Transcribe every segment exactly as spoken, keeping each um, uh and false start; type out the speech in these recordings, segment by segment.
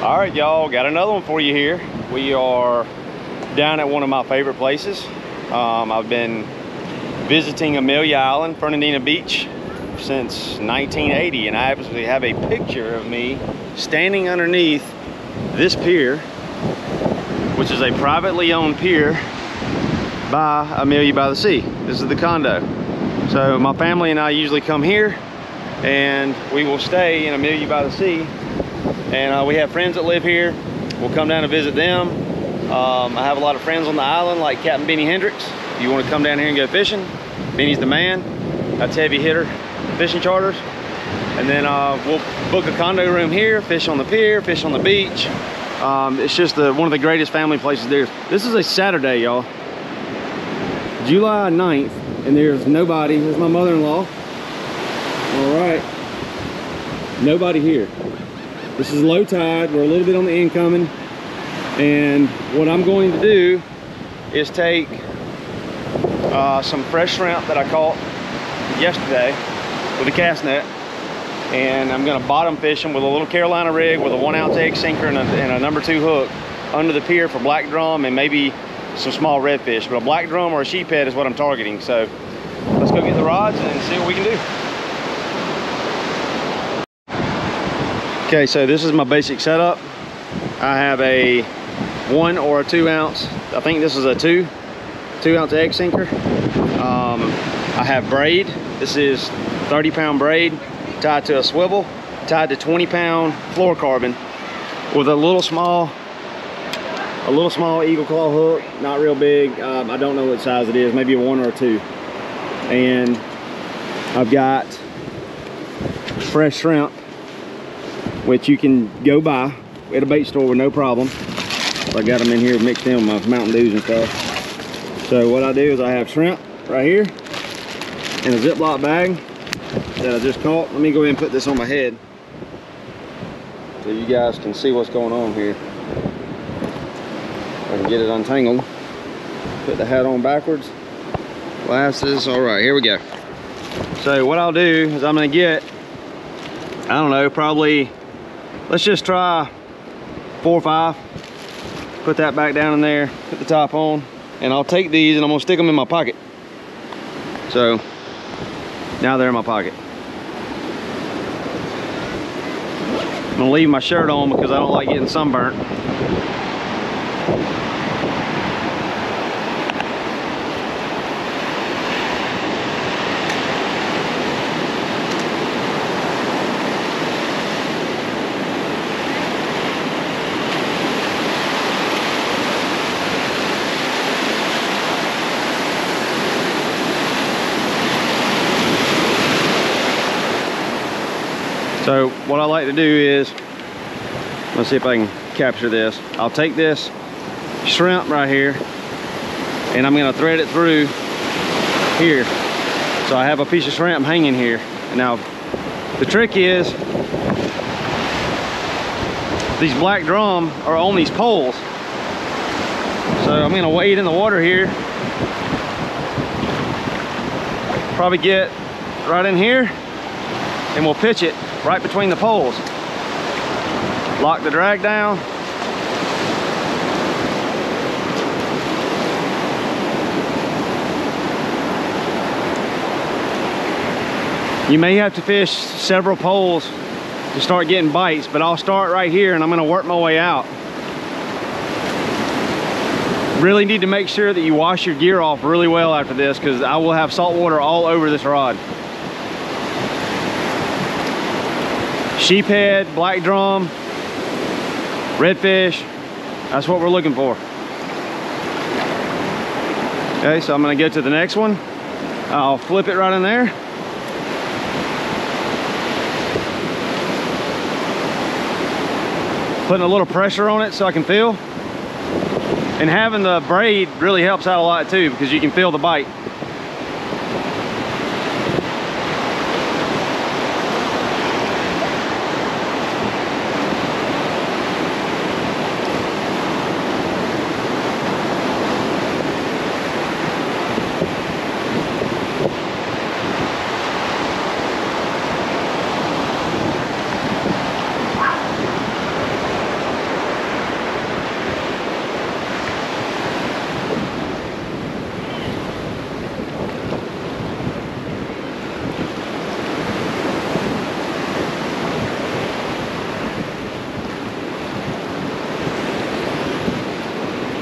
All right, y'all, got another one for you here. We are down at one of my favorite places. Um, I've been visiting Amelia Island, Fernandina Beach, since nineteen eighty, and I actually have a picture of me standing underneath this pier, which is a privately owned pier by Amelia by the Sea. This is the condo. So my family and I usually come here, and we will stay in Amelia by the Sea. And uh, we have friends that live here. We'll come down and visit them. Um, I have a lot of friends on the island, like Captain Benny Hendricks. If you want to come down here and go fishing, Benny's the man. That's heavy hitter fishing charters. And then uh, we'll book a condo room here, fish on the pier, fish on the beach. Um, it's just the, one of the greatest family places there. This is a Saturday, y'all. July ninth, and there's nobody. There's my mother-in-law. All right. Nobody here. This is low tide. We're a little bit on the incoming. And what I'm going to do is take uh, some fresh shrimp that I caught yesterday with a cast net, and I'm gonna bottom fish them with a little Carolina rig with a one ounce egg sinker and a, and a number two hook under the pier for black drum and maybe some small redfish. But a black drum or a sheephead is what I'm targeting. So let's go get the rods and see what we can do. Okay, so this is my basic setup. I have a one or a two ounce, I think this is a two, two ounce egg sinker. Um, I have braid. This is thirty pound braid tied to a swivel, tied to twenty pound fluorocarbon with a little small, a little small eagle claw hook, not real big. Um, I don't know what size it is, maybe a one or a two. And I've got fresh shrimp, which you can go buy at a bait store with no problem. I got them in here mixed in with my Mountain Dews and stuff. So what I do is I have shrimp right here in a Ziploc bag that I just caught. Let me go ahead and put this on my head so you guys can see what's going on here. I can get it untangled. Put the hat on backwards. Glasses. All right, here we go. So what I'll do is I'm gonna get, I don't know, probably, let's just try four or five. Put that back down in there, put the top on, and I'll take these and I'm gonna stick them in my pocket. So now they're in my pocket. I'm gonna leave my shirt on because I don't like getting sunburnt. So what I like to do is, let's see if I can capture this. I'll take this shrimp right here and I'm gonna thread it through here. So I have a piece of shrimp hanging here. And now the trick is, these black drum are on these poles. So I'm gonna wade in the water here. Probably get right in here and we'll pitch it right between the poles. Lock the drag down. You may have to fish several poles to start getting bites, but I'll start right here and I'm gonna work my way out. Really need to make sure that you wash your gear off really well after this, because I will have salt water all over this rod. Sheephead, black drum, redfish, that's what we're looking for. Okay, so I'm gonna go to the next one. I'll flip it right in there. Putting a little pressure on it so I can feel. And having the braid really helps out a lot too, because you can feel the bite.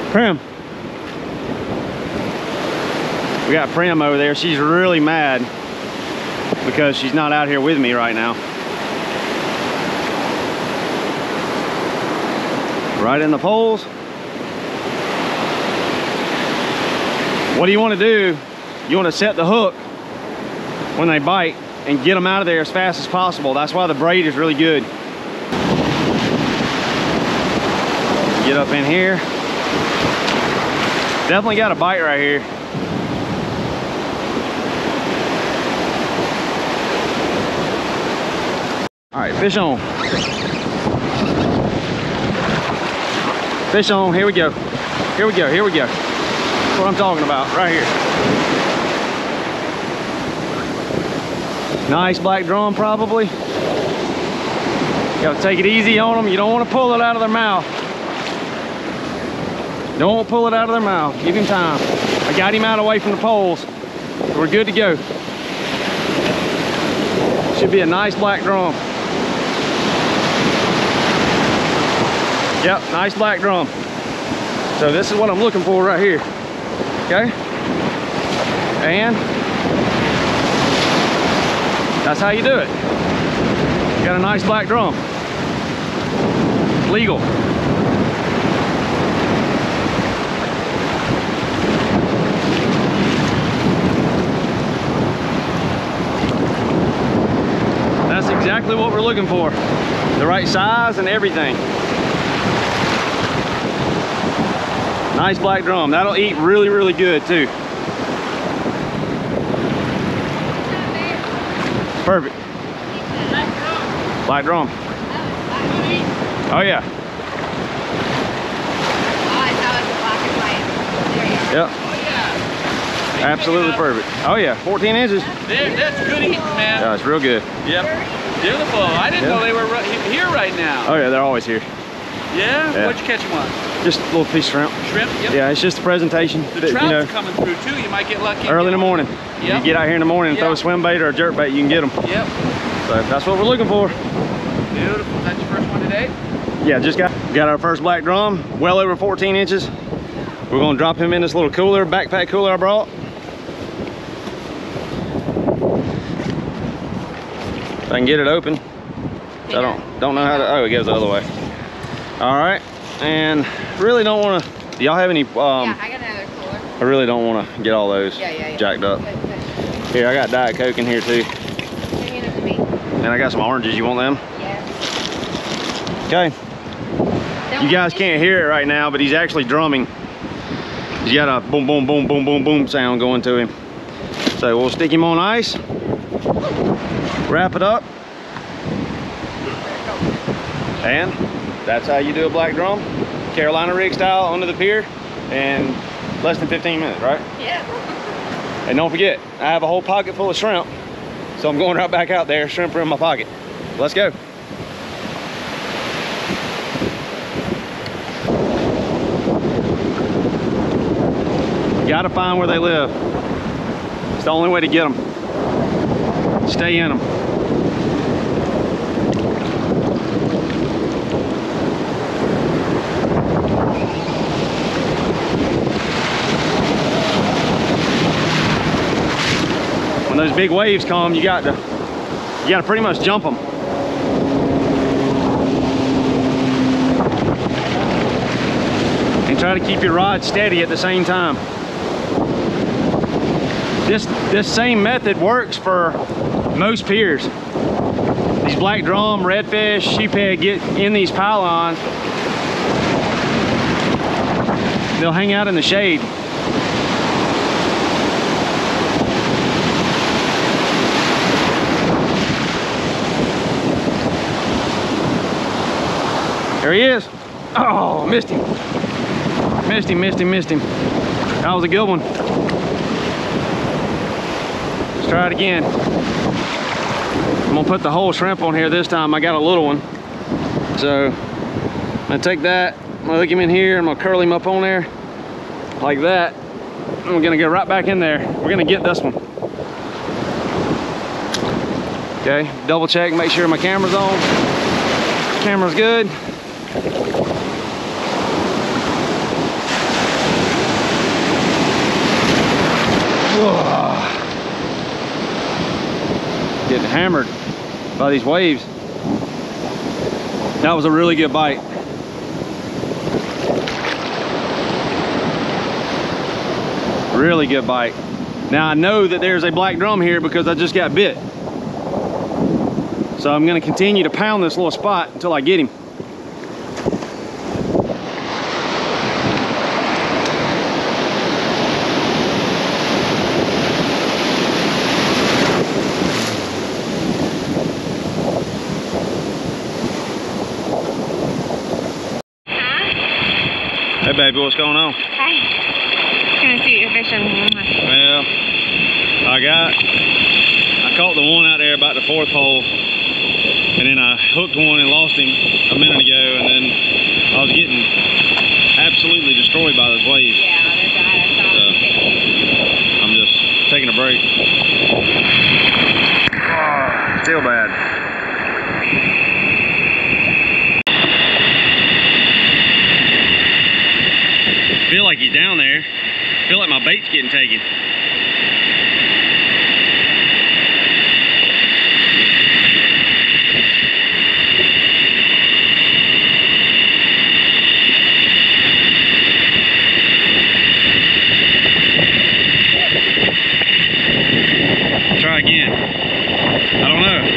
Prim. We got Prim over there. She's really mad because she's not out here with me right now. Right in the poles. What do you want to do? You want to set the hook when they bite and get them out of there as fast as possible. That's why the braid is really good. Get up in here. Definitely got a bite right here. All right, fish on. Fish on, here we go. Here we go, here we go. That's what I'm talking about, right here. Nice black drum, probably. You gotta take it easy on them. You don't want to pull it out of their mouth. Don't pull it out of their mouth. Give him time. I got him out away from the poles. We're good to go. Should be a nice black drum. Yep, nice black drum. So this is what I'm looking for right here. Okay? And that's how you do it. Got a nice black drum. Legal. That's exactly what we're looking for. The right size and everything. Nice black drum. That'll eat really, really good too. Perfect. Black drum. Oh yeah. Yep. Absolutely perfect. Oh yeah, fourteen inches. There, that's good eating, man. Yeah, it's real good. Yep. Beautiful. I didn't yep. know they were right here right now. Oh yeah, they're always here. Yeah? yeah. What'd you catch them on? Just a little piece of shrimp. Shrimp? Yep. Yeah, it's just the presentation. The that, trout's you know, coming through too. You might get lucky. Early in the morning. Yep. You get out here in the morning and yep. throw a swim bait or a jerk bait, you can get them. Yep. So that's what we're looking for. Beautiful. Is that your first one today? Yeah, just got got our first black drum, well over fourteen inches. We're gonna drop him in this little cooler, backpack cooler I brought. If I can get it open. I don't don't know how to. Oh, it goes the other way. All right, and really don't want to. Do y'all have any? Um, yeah, I got another cooler. I really don't want to get all those yeah, yeah, yeah. jacked up. Good, good. Here, I got Diet Coke in here too. Bring it up to me. And I got some oranges. You want them? Yeah. Okay. Don't You guys can't hear it right now, but he's actually drumming. He's got a boom, boom, boom, boom, boom, boom sound going to him. So we'll stick him on ice. Wrap it up. And that's how you do a black drum, Carolina rig style, under the pier, in less than fifteen minutes, right? Yeah. And don't forget, I have a whole pocket full of shrimp, so I'm going right back out there. Shrimp are in my pocket. Let's go. You gotta find where they live. It's the only way to get them. Stay in them. When those big waves come, you got to you got to pretty much jump them. And try to keep your rod steady at the same time. This this same method works for most piers. These black drum, redfish, sheephead get in these pylons. They'll hang out in the shade. There he is. Oh, missed him. Missed him, missed him, missed him. That was a good one. Let's try it again. I'm gonna put the whole shrimp on here this time. I got a little one. So I'm gonna take that, I'm gonna hook him in here, I'm gonna curl him up on there like that. And we're gonna go right back in there. We're gonna get this one. Okay, double check, make sure my camera's on. Camera's good. Getting hammered by these waves. That was a really good bite. Really good bite. Now I know that there's a black drum here because I just got bit. So I'm gonna continue to pound this little spot until I get him. Hey baby, what's going on? Hi. Just gonna see what you're fishing. Well, I got, I caught the one out there about the fourth hole, and then I hooked one and lost him a minute ago, and then I was getting absolutely destroyed by those waves. Yeah, they're bad. I saw So, them. I'm just taking a break. Oh, still bad. I feel like he's down there. I feel like my bait's getting taken. Try again. I don't know.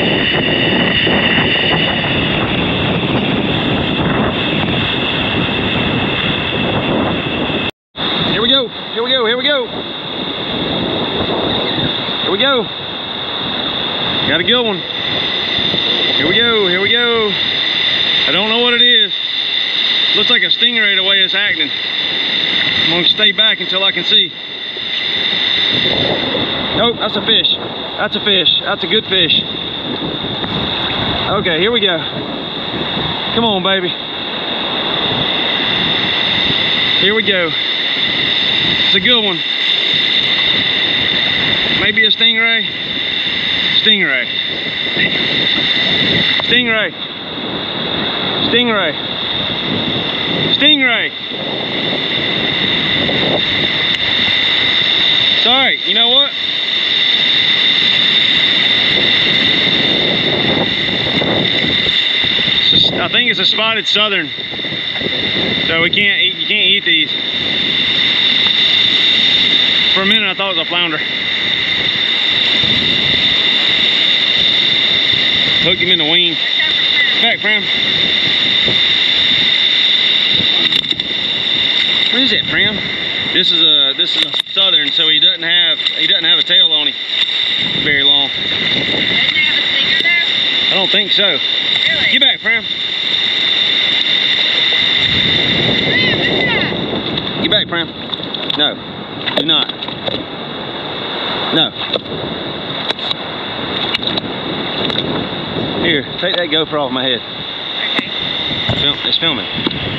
Here we go, here we go, here we go. Here we go. Got a good one. Here we go, here we go. I don't know what it is. Looks like a stingray the way it's acting. I'm gonna stay back until I can see. Nope, that's a fish. That's a fish. That's a good fish. Okay, here we go. Come on, baby. Here we go. It's a good one. Maybe a stingray. Stingray. Stingray. Stingray. Stingray. It's all right. You know what? It's a, I think it's a spotted southern. So we can't eat. You can't eat these. For a minute, I thought it was a flounder. Hooked him in the wing. Back, Pram. What is it, Pram? This is a this is a southern, so he doesn't have he doesn't have a tail on him very long. Doesn't it have a stinger though? I don't think so. Really? Get back, Pram. Pram, what's that? Get back, Pram. No, do not. No. Here, take that GoPro off my head. Okay. Film, it's filming.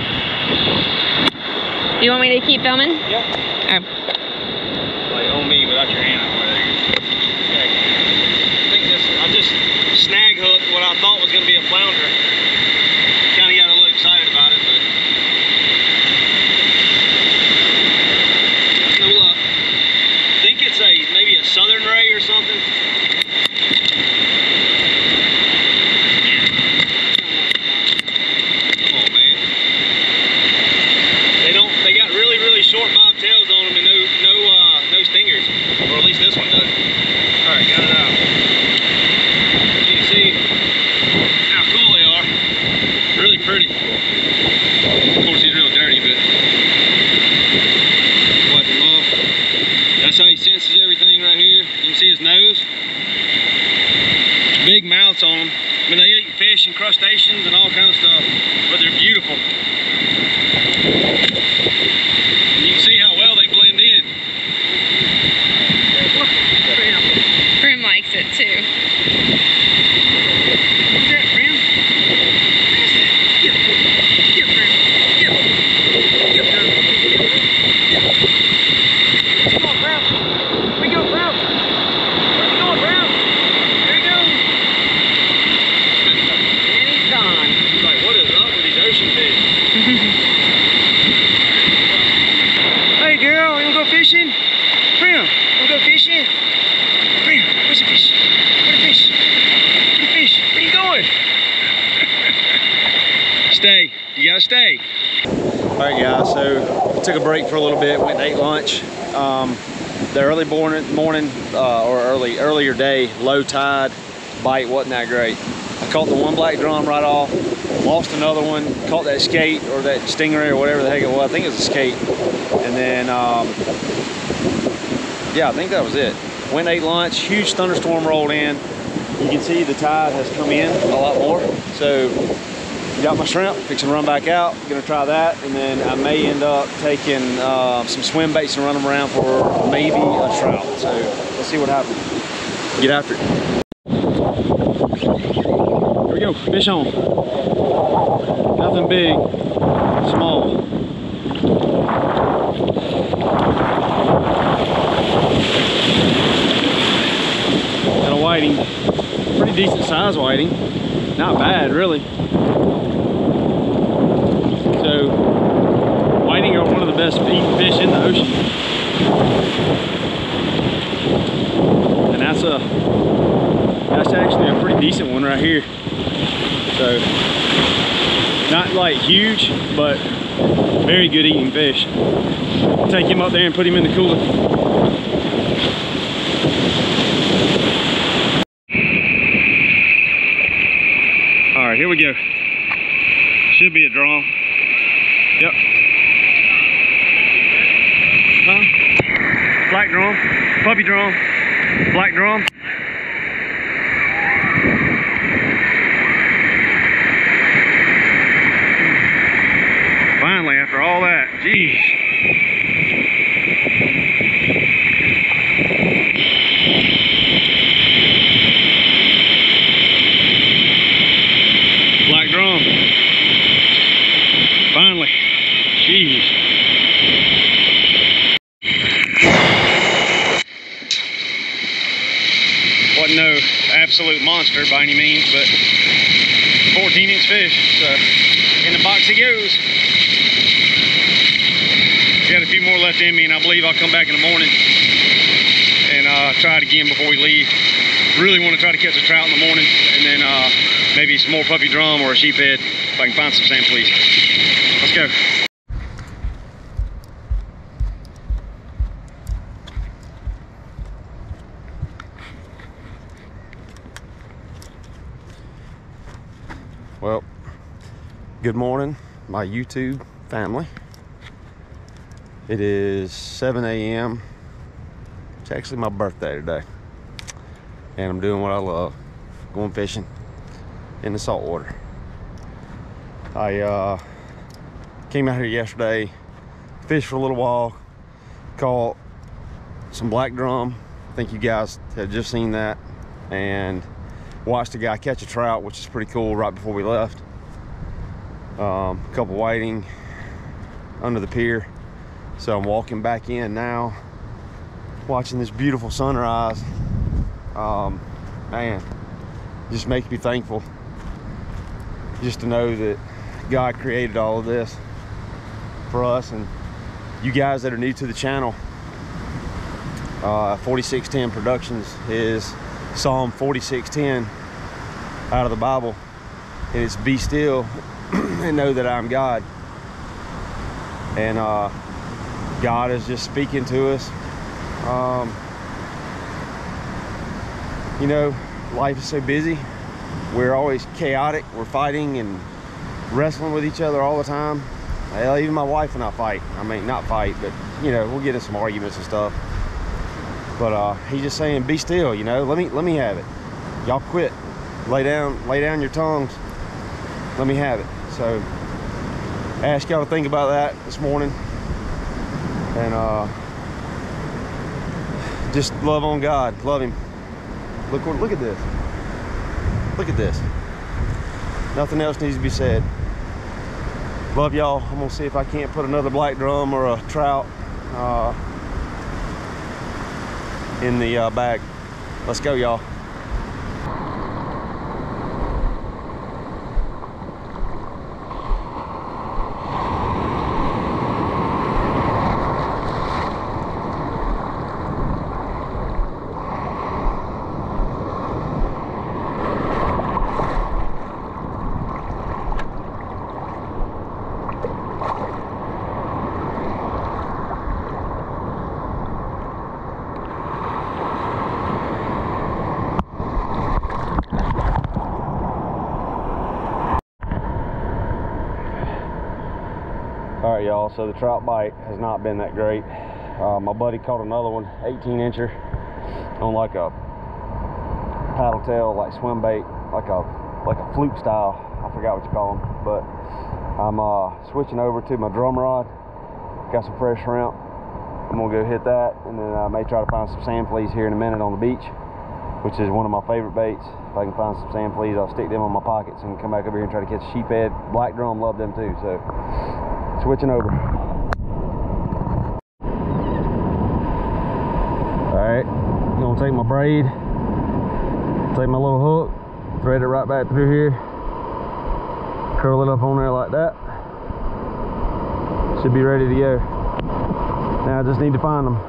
Do you want me to keep filming? Yeah. Okay. Like on me without your hand on there. Okay. I think this, I just snag hooked what I thought was going to be a flounder. Kind of got a little excited about it, but that's no luck. I think it's a maybe a southern ray or something. Come on, man. They don't. They got really, really short bobtails on them and no, no, uh, no stingers, or at least this one does. All right, got it out. You can see how cool they are. you gotta stay. All right, guys, so we took a break for a little bit, went and ate lunch. Um, the early morning, morning uh, or early earlier day, low tide, bite wasn't that great. I caught the one black drum right off, lost another one, caught that skate or that stingray or whatever the heck it was. I think it was a skate. And then, um, yeah, I think that was it. Went and ate lunch, huge thunderstorm rolled in. You can see the tide has come in a lot more. So got my shrimp, fixing to run back out, gonna try that. And then I may end up taking uh, some swim baits and run them around for maybe a trout. So let's see what happens. Get after it. Here we go, fish on. Nothing big, small. Got a whiting, pretty decent size whiting. Not bad, really. So, whiting are one of the best eating fish in the ocean. And that's a, that's actually a pretty decent one right here. So, not like huge, but very good eating fish. Take him up there and put him in the cooler. All right, here we go. Should be a drum. Yep. Huh? Black drum, puppy drum, black drum. Finally, after all that, geez. Black drum. Finally, geez. Wasn't no absolute monster by any means, but fourteen inch fish, so in the box he goes. Got a few more left in me, and I believe I'll come back in the morning and uh, try it again before we leave. Really want to try to catch a trout in the morning, and then uh, maybe some more puppy drum or a sheephead if I can find some sand fleas. Let's go. Well, good morning, my YouTube family. It is seven A M It's actually my birthday today, and I'm doing what I love, going fishing in the saltwater. I uh, came out here yesterday, fished for a little while, caught some black drum. I think you guys have just seen that, and watched a guy catch a trout, which is pretty cool, right before we left. Um, a couple whiting under the pier. So I'm walking back in now, watching this beautiful sunrise. Um, man, just makes me thankful just to know that God created all of this for us. And you guys that are new to the channel, uh, forty-six ten Productions is Psalm forty-six ten out of the Bible, and it's be still and know that I'm God. And uh, God is just speaking to us. Um, you know, life is so busy. We're always chaotic. We're fighting and wrestling with each other all the time. Hell, even my wife and I fight. I mean, not fight, but you know, we'll get in some arguments and stuff. But uh, he's just saying, be still. You know, let me let me have it. Y'all quit. Lay down, lay down your tongues. Let me have it. So, I ask y'all to think about that this morning. And uh, just love on God, love Him. Look, look at this. Look at this. Nothing else needs to be said. Love y'all. I'm gonna see if I can't put another black drum or a trout uh, in the uh, bag. Let's go, y'all. All right, y'all, so the trout bite has not been that great. Uh, my buddy caught another one, eighteen incher, on like a paddle tail, like swim bait, like a like a fluke style. I forgot what you call them, but I'm uh, switching over to my drum rod. Got some fresh shrimp. I'm gonna go hit that, and then I may try to find some sand fleas here in a minute on the beach, which is one of my favorite baits. If I can find some sand fleas, I'll stick them on my pockets and come back over here and try to catch a sheephead. Black drum, love them too. So switching over. All right, I'm gonna take my braid, take my little hook, thread it right back through here, curl it up on there like that. Should be ready to go. Now I just need to find them.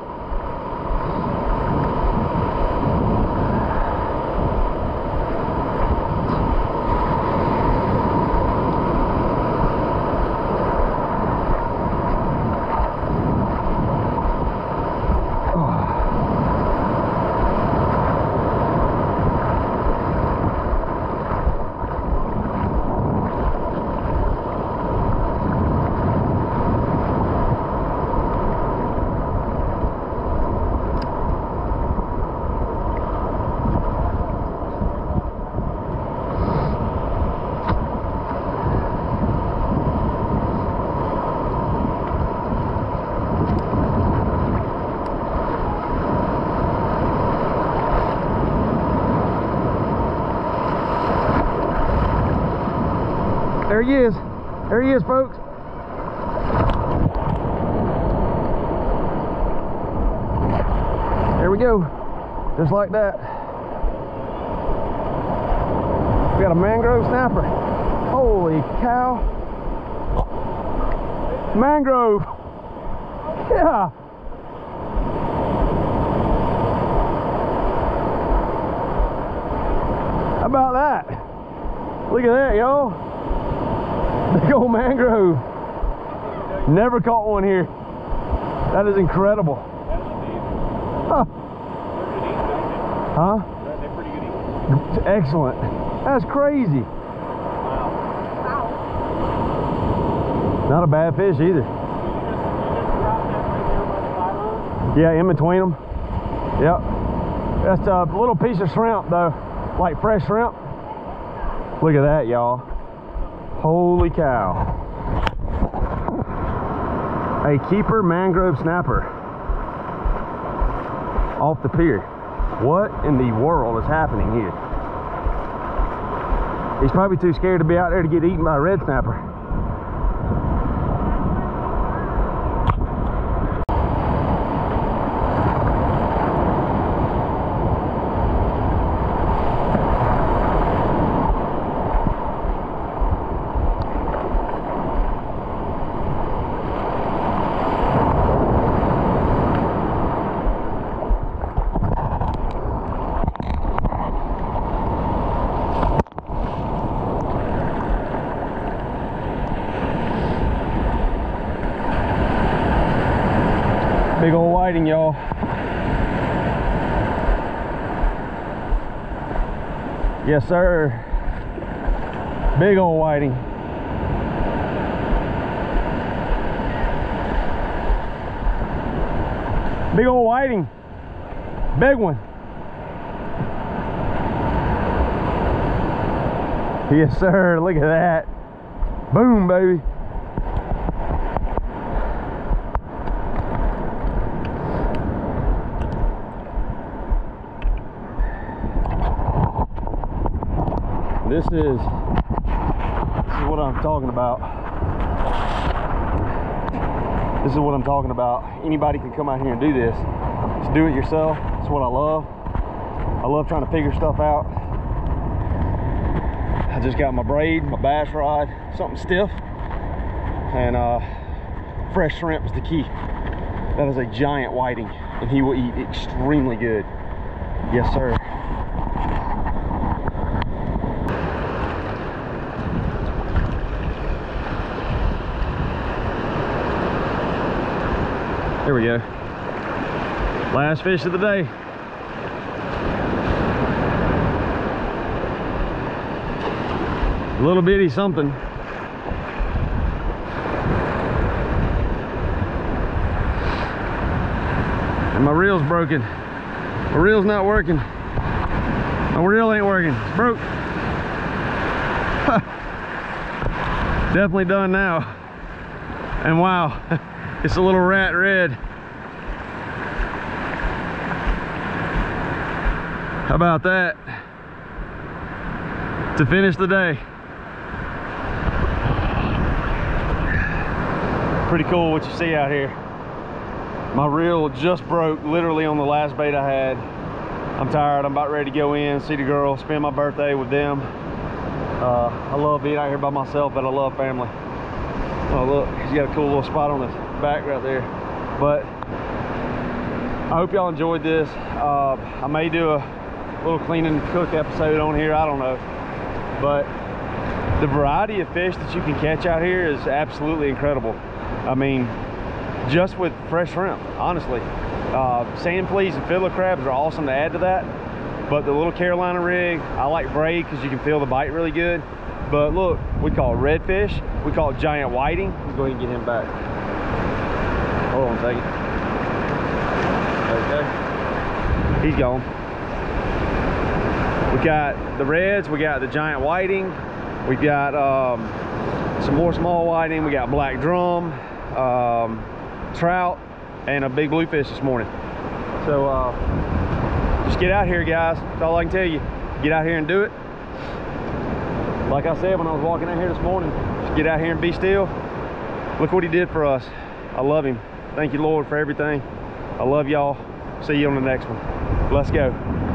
There he is. There he is, folks. There we go. Just like that. We got a mangrove snapper. Holy cow. Mangrove. Yeah. How about that? Look at that, y'all. Big old mangrove. Never caught one here. That is incredible. Huh? Huh? Excellent. That's crazy. Not a bad fish either. Yeah, in between them. Yep. That's a little piece of shrimp though, like fresh shrimp. Look at that, y'all. Holy cow. A keeper mangrove snapper off the pier. What in the world is happening here? He's probably too scared to be out there to get eaten by a red snapper. Big old whiting, y'all. Yes, sir. Big old whiting. Big old whiting. Big one. Yes, sir. Look at that. Boom, baby. This is, this is what I'm talking about. This is what I'm talking about. Anybody can come out here and do this. Just do it yourself. It's what I love. I love trying to figure stuff out. I just got my braid, my bass rod, something stiff, and uh, fresh shrimp is the key. That is a giant whiting, and he will eat extremely good. Yes, sir. There we go. Last fish of the day. A little bitty something. And my reel's broken. My reel's not working. My reel ain't working. It's broke. Definitely done now. And wow, it's a little rat red. How about that? To finish the day. Pretty cool what you see out here. My reel just broke literally on the last bait I had. I'm tired, I'm about ready to go in, see the girls, spend my birthday with them. Uh, I love being out here by myself, but I love family. Oh look, he's got a cool little spot on his back right there. But I hope y'all enjoyed this. Uh, I may do a little clean and cook episode on here, I don't know. But the variety of fish that you can catch out here is absolutely incredible. I mean, just with fresh shrimp, honestly. Uh, sand fleas and fiddler crabs are awesome to add to that. But the little Carolina rig, I like braid because you can feel the bite really good. But look, we call it redfish. We call it giant whiting. Let's go ahead and get him back. Hold on a second. Okay. He's gone. We got the reds, we got the giant whiting. We got um, some more small whiting. We got black drum, um, trout, and a big bluefish this morning. So uh, just get out here, guys. That's all I can tell you. Get out here and do it. Like I said when I was walking out here this morning, just get out here and be still. Look what he did for us. I love him. Thank you, Lord, for everything. I love y'all. See you on the next one. Let's go.